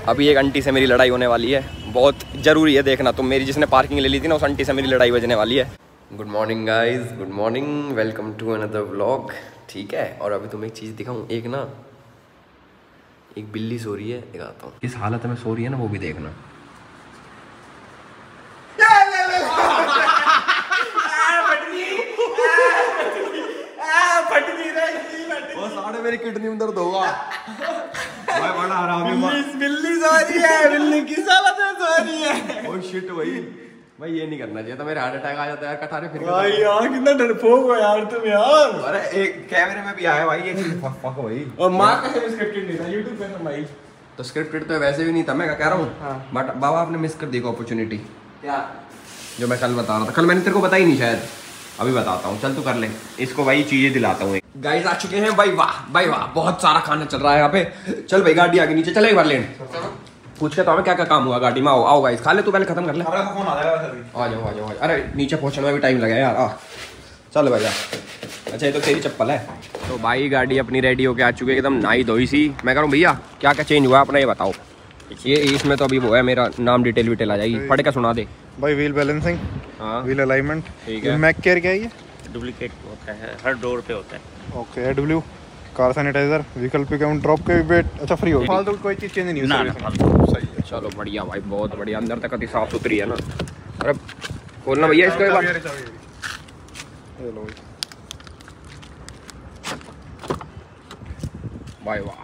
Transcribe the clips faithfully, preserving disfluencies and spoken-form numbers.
अभी एक आंटी से मेरी लड़ाई होने वाली है, बहुत ज़रूरी है देखना तुम। मेरी जिसने पार्किंग ले ली थी ना, उस आंटी से मेरी लड़ाई बजने वाली है। Good morning guys, good morning, welcome to another vlog. ठीक है, और अभी तुम्हें एक चीज़ दिखाऊँ। एक ना एक बिल्ली सो रही है, दिखाता हूँ। किस हालत में सो रही है ना, वो भी देखना। साढ़े मेरी किडनी में दर्द होगा। भाई बड़ा हरामी बिल्ली सो रही है, बिल्ली किस हालत में सो रही है। ओह शिट भाई, भाई ये नहीं करना चाहिए था, मेरे हार्ट अटैक आ जाता है यार। कटारे फिर भाई यार कितना डरपोक हो यार तुम यार। अरे एक कैमरे में भी आया भाई ये चीज, फक फक भाई। और मां का स्क्रिप्टेड नहीं था यूट्यूब पे था भाई। तो स्क्रिप्टेड तो वैसे भी नहीं था, मैं क्या कह रहा हूं। बट बाबा आपने मिस कर दी अपॉर्चुनिटी। क्या? जो मैं कल बता रहा था, कल मैंने तेरे को बताई नहीं शायद, अभी बताता हूँ। चल तू कर ले इसको भाई, चीजें दिलाता हूँ। गाइस आ चुके हैं भाई, वाह भाई वाह, बहुत सारा खाना चल रहा है यहाँ पे। चल भाई गाड़ी आगे नीचे, चले एक बार लेन पूछ के तो हमें क्या क्या काम हुआ गाड़ी में। आओ आओ गाइस, खा ले तू, पहले खत्म कर ले। फोन आ जाएगा अभी। आ जाओ आ जाओ। अरे नीचे पहुंचने में भी टाइम लगा यार। आ चल भैया। अच्छा ये तो तेरी चप्पल है। तो भाई गाड़ी अपनी रेडी होके आ चुकी है, एकदम नई धोई सी। मैं कह रहा हूँ भैया क्या क्या चेंज हुआ अपना ये बताओ। ये इसमें तो अभी वो है, मेरा नाम डिटेल विटेल आ जाएगी, पढ़ के सुना दे भाई। व्हील बैलेंसिंग, हाँ व्हील अलाइनमेंट, ठीक है। मैक केयर क्या है ये? डुप्लीकेट होता है, हर डोर पे होता है। ओके। एडब्ल्यू, car sanitiser, vehicle pick and drop के वेट अच्छा फ्री होगा। फालतू कोई चीज चेंज नहीं है। सही है, चलो बढ़िया भाई, बहुत बढ़िया। अंदर तक अति साफ सुथरी है ना। अरे खोलना भैया इसको एक बार। ये लो भाई वाह,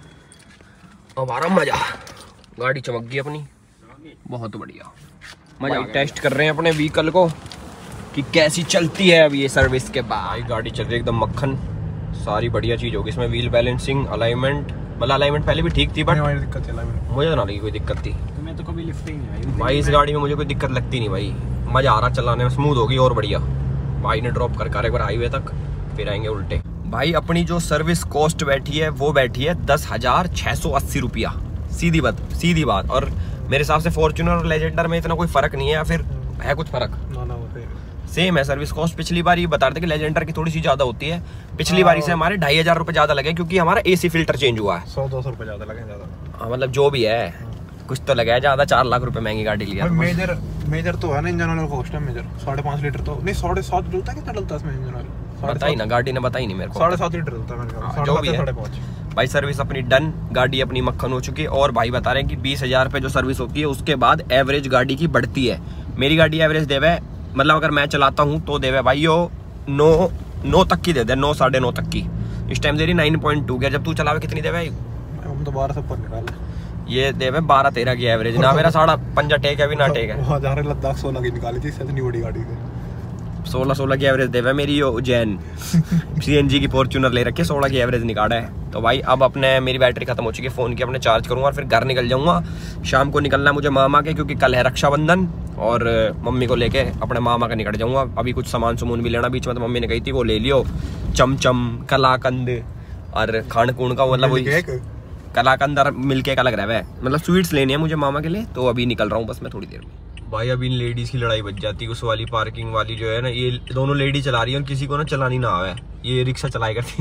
हमारा मजा। गाड़ी चमक गई अपनी, बहुत बढ़िया मजा। टेस्ट कर रहे हैं अपने व्हीकल को कि कैसी चलती है अभी ये सर्विस के बाद। गाड़ी चल रही है एकदम मक्खन, सारी बढ़िया चीज होगी इसमें। व्हील बैलेंसिंग, अलाइनमेंट, मतलब अलाइनमेंट पहले भी ठीक थी बट दिक्कत है, मुझे तो ना लगी कोई दिक्कत थी। तुम्हें तो कभी लिफ्ट ही नहीं आई भाई इस गाड़ी में मुझे कोई दिक्कत लगती नहीं भाई, मजा आ रहा चलाने में, स्मूथ होगी और बढ़िया। भाई ने ड्रॉप कर एक बार हाईवे तक, फिर आएंगे उल्टे। भाई अपनी जो सर्विस कॉस्ट बैठी है वो बैठी है दस हजार छह सौ अस्सी रुपया, सीधी बात सीधी बात। और मेरे हिसाब से फॉर्च्यूनर और लेजेंडर में इतना कोई फर्क नहीं है, या फिर है कुछ फर्क? सेम है सर्विस कॉस्ट। पिछली बार ये बता रहे थे कि लेजेंडर की थोड़ी सी ज्यादा होती है, पिछली बार से हमारे ढाई हजार रुपए ज्यादा लगे क्योंकि हमारा एसी फिल्टर चेंज हुआ है। सौ दो सौ रुपए ज्यादा लगे ज्यादा। हाँ मतलब जो भी है कुछ तो लगा है ज्यादा। चार लाख रुपए महंगी गाड़ी लिया। मेजर मेजर तो है ना, इंजन ऑयल कॉस्ट है मेजर। साढ़े पाँच लीटर तो नहीं, साढ़े सात डलता है। कितना डलता है इसमें इंजन ऑयल? बताई ना, गाड़ी ने बताई नहीं मेरे को। साढ़े सात लीटर डलता है मेरे को, जो भी है। भाई सर्विस अपनी डन, गाड़ी अपनी मक्खन हो चुकी है। और भाई बता रहे हैं कि बीस हजार पे जो सर्विस होती है उसके बाद एवरेज गाड़ी की बढ़ती है। मेरी गाड़ी एवरेज देवे, मतलब अगर मैं चलाता हूँ तो देवे भाई यो नौ नौ तक की दे दे, नौ साढ़े नौ तक की। इस टाइम दे रही नाइन पॉइंट टू की। जब तू चलावे कितनी देवे? हम तो बारह सब पर निकाले। ये देवे बारह तेरह की एवरेज ना। मेरा साढ़ा पंजा टेक है, भी ना टेक है। जा रहे लद्दाख सोलह की निकाली थी, इतनी बड़ी गाड़ी से सोलह सोलह की एवरेज देवे मेरी। उज्जैन सीएनजी की फॉर्च्यूनर ले रखी है, सोलह की एवरेज निकाला है। तो भाई अब अपने मेरी बैटरी खत्म हो चुकी है फोन की, अपने चार्ज करूंगा और फिर घर निकल जाऊंगा। शाम को निकलना है मुझे मामा के, क्योंकि कल है रक्षाबंधन, और मम्मी को लेके अपने मामा का निकल जाऊंगा। अभी कुछ सामान सुमून भी लेना बीच में, तो मम्मी ने कही थी वो ले लियो, चमचम, कलाकंद और खान खून का, मतलब वही कलाकंद और मिलके का लग रहा है, मतलब स्वीट्स लेनी है मुझे मामा के लिए। तो अभी निकल रहा हूँ बस मैं थोड़ी देर में। भाई अभी इन लेडीज की लड़ाई बच जाती है। उस वाली पार्किंग वाली जो है ना, ये दोनों लेडी चला रही है और किसी को ना चलानी ना आवे, ये रिक्शा चलाई करती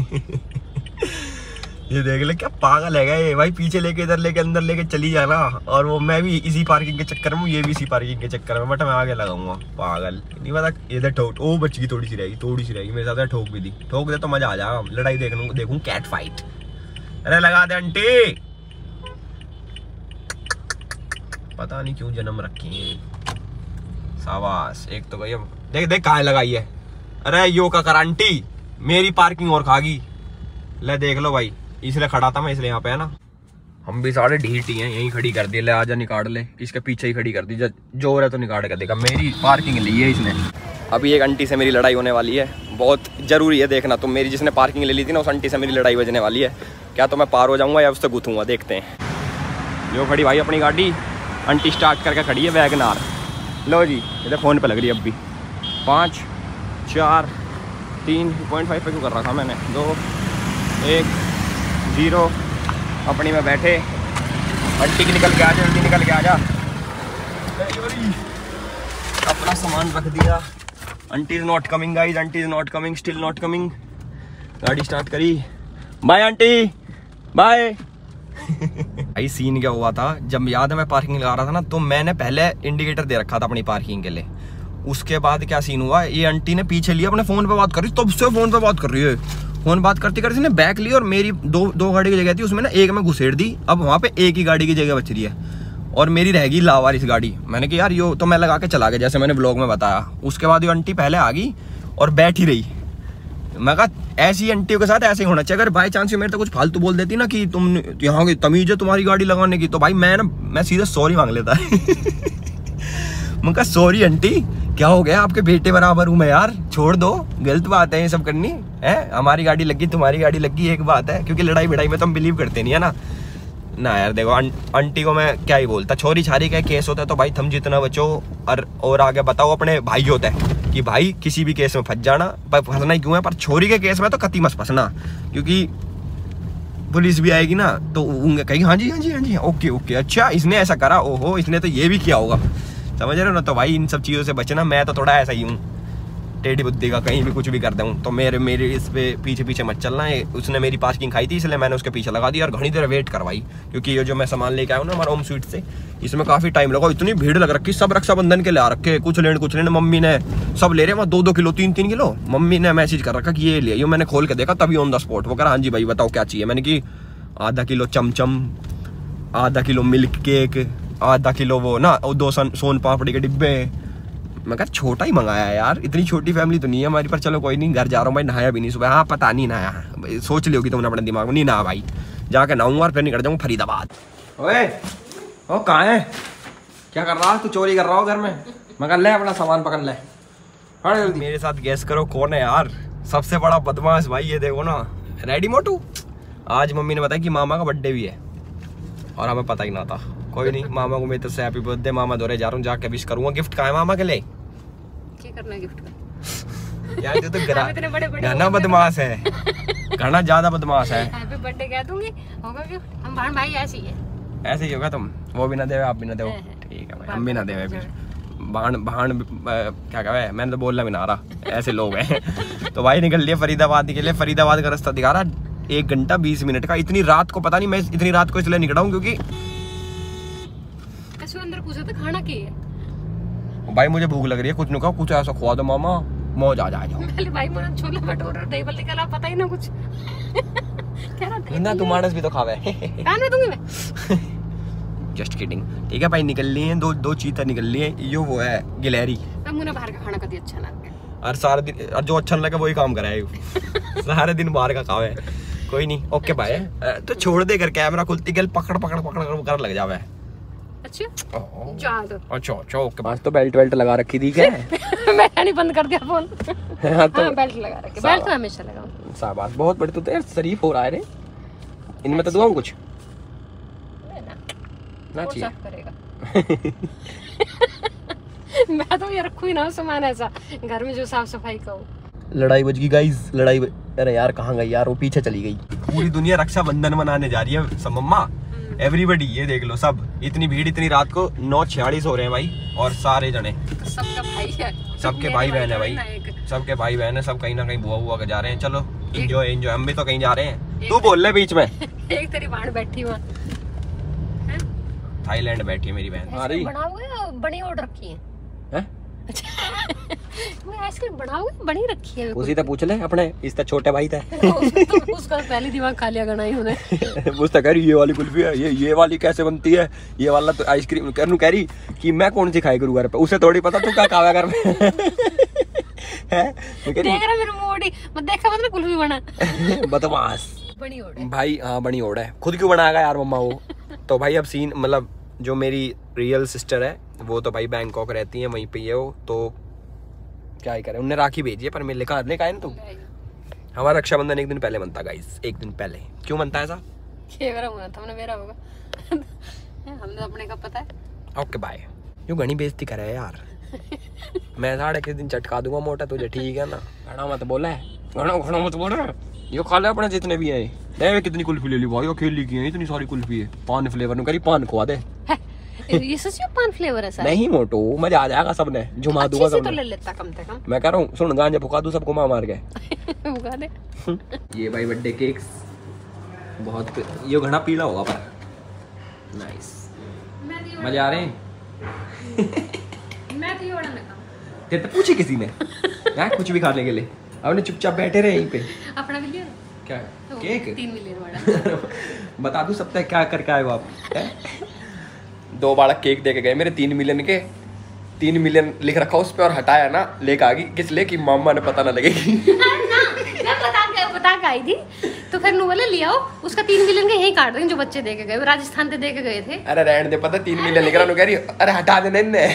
ये देख ले क्या पागल है ये भाई, पीछे लेके इधर लेके अंदर लेके चली जाना। और वो मैं भी इसी पार्किंग के चक्कर में, ये भी इसी पार्किंग के चक्कर में, बट मैं आगे लगाऊंगा। पागल नहीं पता इधर ठोक, ओ बच गई, थोड़ी सी रहेगी, थोड़ी सी रहेगी मेरे साथ। ठोक भी दी, ठोक दे तो मजा आ जाएगा। लड़ाई देखूं देखूं कैट फाइट। अरे लगा दे आंटी, पता नहीं क्यों जन्म रखी है। शाबाश, एक तो भैया देख देख कहाँ लगाई है। अरे यो का कर आंटी, मेरी पार्किंग और खागी। ले देख लो भाई, इसलिए खड़ा था मैं, इसलिए यहाँ पे है ना। हम भी सारे ढीठ ही हैं, यहीं खड़ी कर दी। ले आजा निकाल ले, इसके पीछे ही खड़ी कर दी, जोर है तो निकाल कर देगा। मेरी पार्किंग ली है इसने। अभी एक आंटी से मेरी लड़ाई होने वाली है, बहुत जरूरी है देखना तुम। मेरी जिसने पार्किंग ले ली थी ना, उस आंटी से मेरी लड़ाई बजने वाली है। क्या तो मैं पार हो जाऊंगा या उससे गुथूंगा, देखते हैं। जो खड़ी भाई अपनी गाड़ी, आंटी स्टार्ट करके खड़ी है वैगनार। लो जी, इधर फ़ोन पे लग रही है अब भी। पाँच चार तीन पॉइंट फाइव पे क्यों कर रहा था मैंने? दो एक जीरो। अपनी में बैठे, आंटी की निकल के आ जा, आंटी निकल के आ जा। अपना सामान रख दिया। Aunty is not coming guys, aunty is not coming, still not coming. गाड़ी स्टार्ट करी। Bye aunty, bye. भाई सीन क्या हुआ था, जब याद है मैं पार्किंग लगा रहा था ना, तो मैंने पहले इंडिकेटर दे रखा था अपनी पार्किंग के लिए। उसके बाद क्या सीन हुआ, ये आंटी ने पीछे लिया, अपने फोन पे बात कर रही, तब से फोन पे बात कर रही है। फोन बात करती करती ने बैक ली और मेरी दो दो गाड़ी की जगह थी, उसमें ना एक में घुसेड़ दी। अब वहाँ पे एक ही गाड़ी की जगह बच रही है और मेरी रहेगी लावारिस गाड़ी। मैंने कहा यार यो तो मैं लगा के चला गया, जैसे मैंने ब्लॉग में बताया। उसके बाद ये आंटी पहले आ गई और बैठ ही रही। मैं कहा ऐसी आंटियों के साथ ऐसे ही होना चाहिए। अगर बाई चांस मेरे तो कुछ फालतू बोल देती ना कि तुम यहाँ की तमीज है तुम्हारी गाड़ी लगाने की, तो भाई मैं ना मैं सीधे सॉरी मांग लेता मैं कहा सॉरी आंटी, क्या हो गया, आपके बेटे बराबर हूँ मैं यार, छोड़ दो, गलत बात है ये सब करनी है। हमारी गाड़ी लगी तुम्हारी गाड़ी लगी एक बात है, क्योंकि लड़ाई भिड़ाई में तो हम बिलीव करते नहीं है ना ना यार। देखो आंटी को मैं क्या ही बोलता, छोरी छारी का केस होता है तो भाई तुम जितना बचो और और आगे बताओ अपने भाई होता है कि भाई किसी भी केस में फंस जाना, पर फंसना ही क्यों है, पर छोरी के केस में तो कति मत फंसना, क्योंकि पुलिस भी आएगी ना तो कहेगी हाँ जी हाँ जी हाँ जी ओके ओके अच्छा इसने ऐसा करा, ओहो इसने तो ये भी किया होगा, समझ रहे हो ना। तो भाई इन सब चीज़ों से बचना। मैं तो थोड़ा ऐसा ही हूँ टेढ़ी बुद्धि का, कहीं भी कुछ भी कर दूँ तो मेरे मेरे इस पे पीछे पीछे मत चलना है। उसने मेरी पार्किंग खाई थी इसलिए मैंने उसके पीछे लगा दिया और घनी देर वेट करवाई, क्योंकि ये जो मैं सामान लेके आया हूँ ना हमारा होम स्वीट से, इसमें काफ़ी टाइम लगा। इतनी भीड़ लग रखी, सब रक्षाबंधन के लिए आ रखे, कुछ लेने कुछ लेने, मम्मी ने सब ले रहे हैं वहाँ दो दो किलो तीन तीन किलो। मम्मी ने मैसेज कर रखा कि ये ले, ये मैंने खोल के देखा तभी ऑन द स्पॉट। वो कह रहा हाँ जी भाई बताओ क्या चाहिए। मैंने कि आधा किलो चमचम, आधा किलो मिल्क केक, आधा किलो वो ना दो सोन पापड़ी के डिब्बे। मैं कहा छोटा ही मंगाया यार, इतनी छोटी फैमिली तो नहीं है हमारी, पर चलो कोई नहीं। घर जा रहा हूँ भाई, नहाया भी नहीं सुबह। हाँ पता नहीं नहाया, सोच लियो कि तुमने अपने दिमाग में नहीं नहा भाई, जाके नहाऊंगा और फिर निकल जाऊँ फरीदाबाद। ओए ओ कहाँ है, क्या कर रहा, तू चोरी कर रहा हो घर में? मैं कह ले अपना सामान पकड़ ले। अरे मेरे साथ गैस करो कौन है यार सबसे बड़ा बदमाश भाई, ये देखो ना रेडी मोटू। आज मम्मी ने बताया कि मामा का बर्थडे भी है और हमें पता ही ना था। कोई नहीं, मामा को मैं तो से हैप्पी बर्थडे, मामा दौरे जा रहा हूँ, जाके विश करूंगा। गिफ्ट कहाँ है मामा के लिए? क्या करना है गिफ्ट का? यार तू तो घना बदमाश है, घना ज्यादा बदमाश है। हैप्पी बर्थडे कह दूंगी, होगा गिफ्ट। हम भाई भाई ऐसे ही है, ऐसे ही होगा। तुम वो भी ना देवे आप भी ना देवो, ठीक है भाई हम भी ना देवे फिर। भाण भाण क्या कहे, मैंने तो बोलना भी ना रहा, ऐसे लोग हैं। तो भाई निकल लिए फरीदाबाद के लिए। फरीदाबाद का रास्ता दिखा रहा एक घंटा बीस मिनट का। इतनी रात को पता नहीं, मैं इतनी रात को इसलिए निकला हूँ क्योंकि अंदर पूछा था खाना क्या है। भाई मुझे भूख लग रही है, कुछ नहीं खाओ, कुछ ऐसा खुआ दो मामा, मौज आ जाए। पहले भाई मुझे छोले भटूरे और दही बल्ले का पता ही ना कुछ। क्या रहा ना तू मानस भी तो खावे। कान में दूंगी मैं। Just kidding. ठीक है भाई निकल लिए हैं, दो दो चीता निकल लिए। यो वो है गिलहरी। मुझे बाहर का खाना कभी अच्छा लगता है और सारा दिन और जो अच्छा लगे वही काम कराए। सारे दिन बाहर का खावे। कोई नहीं ओके भाई। तो छोड़ दे कर कैमरा खुलती गल पकड़ पकड़ पकड़ कर लग जावे। अच्छा अच्छा अच्छा ओके। बस तो बेल्ट वेल्ट लगा रखी थी क्या? मैंने नहीं बंद कर दिया फोन। हाँ तो बेल्ट लगा रखी, बेल्ट तो हमेशा लगाऊं। शाबाश, बहुत बड़ी तो यार शरीफ हो रहा है रे। इनमें तो दुआऊं कुछ ना चाहिए करेगा। मैं तो ये रखूं ही ना सामान ऐसा घर में जो साफ सफाई का हो। लड़ाई बच गई गाइस, लड़ाई ब... अरे यार कहाँ गई यार, वो पीछे चली गई। पूरी दुनिया रक्षाबंधन मनाने जा रही है सब मम्मा, एवरीबडी। ये देख लो सब, इतनी भीड़ इतनी रात को। नौ छियालीस हो रहे हैं भाई और सारे जने तो सबका भाई है, सबके भाई बहन है भाई, सबके भाई बहन है, सब कहीं ना कहीं बुआ बुआ के जा रहे हैं। चलो एंजॉय एंजॉय, हम भी तो कहीं जा रहे हैं। तू बोल ले बीच में। एक तेरी बहन बैठी हुआ थाईलैंड बैठी है मेरी बहन। बना हुआ बनी ऑर्डर रखी है, हैं? मैं आइसक्रीम बना हुआ बनी रखी है। उसी से पूछ ले अपने, इस छोटे भाई थे। उसका पहले दिमाग खा लिया गना ही उन्हें। मुझसे कह रही ये वाली कुल्फी है, ये ये वाली कैसे बनती है, ये वाला तो आइसक्रीम। कहनू कह रही कि मैं कौन सी खाई करूँ घर पे, उसे थोड़ी पता तू क्या खावा घर में। है देख रहा मेरे मोड़ी मत देखा मतलब कुल्फी बना। बदमाश बनी ओड़ है भाई। हाँ बनी ओड़ है, खुद क्यों बनाएगा यार मम्मा वो। तो भाई अब सीन मतलब जो मेरी रियल सिस्टर है वो तो भाई बैंकॉक रहती है, वहीं पे है वो। तो क्या ही करे, उन्हें राखी भेजी है पर मेरे लेकर आने का है ना। तुम हमारा रक्षाबंधन एक दिन पहले बनता गाइस, एक दिन पहले। क्यों बनता है ऐसा? मेरा होना था, मेरा होगा। हमने अपने का पता है। Okay bye. यूं घनी बेइज्जती करे यार। मैं साढ़े किस दिन चटका दूंगा मोटा तुझे, ठीक है ना? घना मत बोला है, घना घना मत बोल रहा। यो खा ले अपने जितने भी है। नहीं कितनी कुल्फी ले ली भाई, खेली की है इतनी सारी कुल्फी है। पान फ्लेवर करी, पान खुआ दे। ये सच में पान फ्लेवर है सर? नहीं मोटो, मजा आ जाएगा सबने, जुमा दूंगा सबने। तो ले लेता कम से कम। मैं कह रहा हूँ सुन, गांजा फुका दूं सबको मार मार के। फुका दे। ये भाई बर्थडे केक्स बहुत, ये घना पीला होगा पर नाइस, मैं तो ये मजे आ रहे हैं? मैं तो ये बड़ा लगा तेरे तो पूछे किसी ने हैं कुछ भी खाने के लिए? आपने चुपचाप बैठे रहे यहीं पे। अपना भी लिया क्या तो केक? तीन मिलियन वाला बता दूं सब तक क्या करके आए हो आप? हैं? दो बार केक दे के गए मेरे तीन मिलियन के, तीन मिलियन लिख रखा उस पे और हटाया ना, लेके आ गई किस लिए कि मामा ने पता ना लगेगी। ना मैं बता के बता के आई थी तो फिर नु बोले ले आओ, उसका तीन मिलियन के यही काट देंगे जो बच्चे दे के गए, राजस्थान से दे के गए थे। अरे रहने दे, पता तीन मिलियन लिख रहा कह रही अरे हटा देना इनने।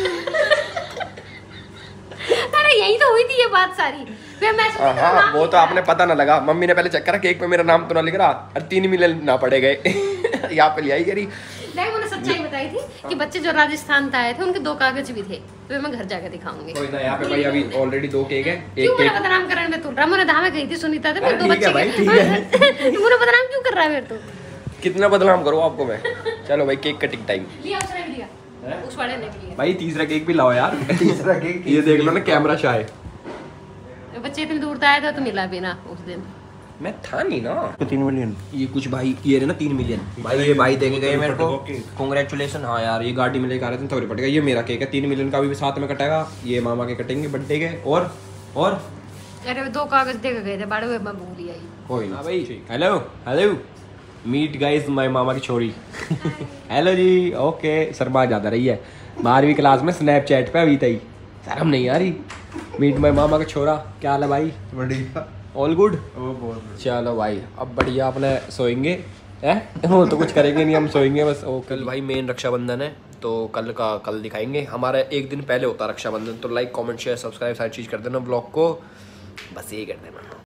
अरे यही तो हुई थी ये बात सारी। फिर मैं सोची हाँ हाँ वो तो आपने पता ना लगा, मम्मी ने पहले चेक करा केक पे मेरा नाम तो ना लिख रहा, और तीन मिलियन ना पड़े गए। यहाँ पे ले आई करी। नहीं मैंने सच्चाई बताई थी कि बच्चे जो राजस्थान से आए थे उनके दो कागज भी थे, तो मैं घर जाके दिखाऊंगी। कोई ना, यहाँ पे भाई अभी ऑलरेडी दो केक है। क्यों एक मेरा केक बदनाम कर रहा है? मैं तो रामो ने धामे गई थी सुनीता से, मेरे दो ठीक है बच्चे भाई, के- ठीक है। मुझे बदनाम क्यों कर रहा है मेरे तो? कितना बदनाम करूँ आपको मैं? चलो भाई केक कटिंग टाइम। लिया उसने भी लिया, उस वाले ने भी लिया। भाई तीसरा केक भी लाओ यार। तीसरा केक ये देख लो ना, कैमरा शाय। बच्चे इतनी दूर से आए थे तो मिला भी ना उस दिन। मैं था नहीं ना। तीन मिलियन ये कुछ भाई ये ना तीन मिलियन भाई, ये भाई देंगे गए मेरे को, कांग्रेचुलेशन। हाँ यार ये गाड़ी में लेकर आ रहे थे तब पड़ गया। ये मेरा केक है, तीन मिलियन का भी साथ में कटेगा, ये मामा के कटेंगे बर्थडे के। और और अरे दो कागज दे के गए थे, बड़े हुए मैं भूल ही आई। कोई ना भाई। Hello hello meet guys my मामा की छोरी। हेलो जी, ओके। शर्मा ज्यादा रही है, बारहवीं क्लास में स्नैपचैट पे अभी तक शर्म नहीं आ रही। मीट माय मामा का छोरा, क्या हाल है भाई? बढ़िया, ऑल गुड? वो बहुत चलो भाई अब बढ़िया अपने सोएंगे हैं। वो तो कुछ करेंगे नहीं, हम सोएंगे बस। ओ कल भाई मेन रक्षाबंधन है, तो कल का कल दिखाएंगे। हमारा एक दिन पहले होता है रक्षाबंधन, तो लाइक कमेंट शेयर सब्सक्राइब सारी चीज़ कर देना ब्लॉग को, बस यही कर देना।